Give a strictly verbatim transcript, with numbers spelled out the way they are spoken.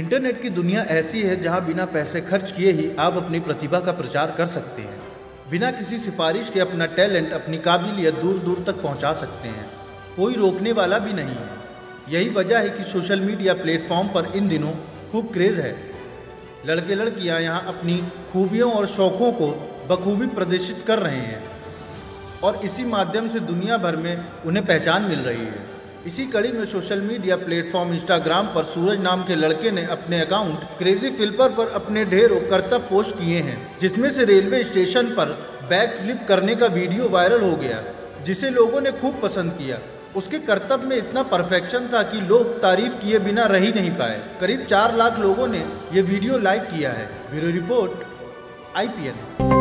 Internet की दुनिया ऐसी है जहां बिना पैसे खर्च किए ही आप अपनी प्रतिभा का प्रचार कर सकते हैं। बिना किसी सिफारिश के अपना टैलेंट, अपनी काबिलियत दूर दूर तक पहुंचा सकते हैं। कोई रोकने वाला भी नहीं है। यही वजह है कि सोशल मीडिया प्लेटफॉर्म पर इन दिनों खूब क्रेज़ है। लड़के लड़कियां यहां अपनी खूबियों और शौक़ों को बखूबी प्रदर्शित कर रहे हैं और इसी माध्यम से दुनिया भर में उन्हें पहचान मिल रही है। इसी कड़ी में सोशल मीडिया प्लेटफॉर्म इंस्टाग्राम पर सूरज नाम के लड़के ने अपने अकाउंट क्रेजी फ्लिपर पर अपने ढेरों करतब पोस्ट किए हैं, जिसमें से रेलवे स्टेशन पर बैक फ्लिप करने का वीडियो वायरल हो गया, जिसे लोगों ने खूब पसंद किया। उसके करतब में इतना परफेक्शन था कि लोग तारीफ किए बिना रह ही नहीं पाए। करीब चार लाख लोगों ने ये वीडियो लाइक किया है। Bureau report, I P N.